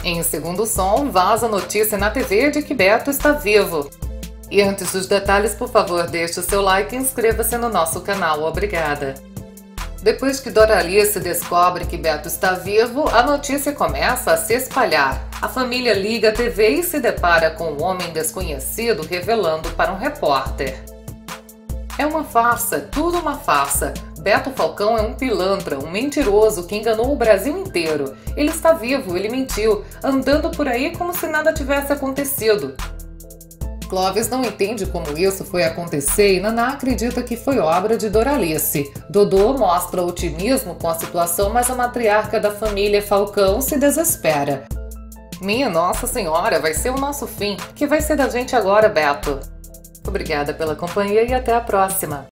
Em Segundo Som, vaza notícia na TV de que Beto está vivo. E antes dos detalhes, por favor, deixe o seu like e inscreva-se no nosso canal. Obrigada. Depois que Doralice descobre que Beto está vivo, a notícia começa a se espalhar. A família liga a TV e se depara com um homem desconhecido revelando para um repórter. É uma farsa, tudo uma farsa. Beto Falcão é um pilantra, um mentiroso que enganou o Brasil inteiro. Ele está vivo, ele mentiu, andando por aí como se nada tivesse acontecido. Clóvis não entende como isso foi acontecer e Naná acredita que foi obra de Doralice. Dodô mostra otimismo com a situação, mas a matriarca da família Falcão se desespera. Minha Nossa Senhora, vai ser o nosso fim. O que vai ser da gente agora, Beto? Obrigada pela companhia e até a próxima!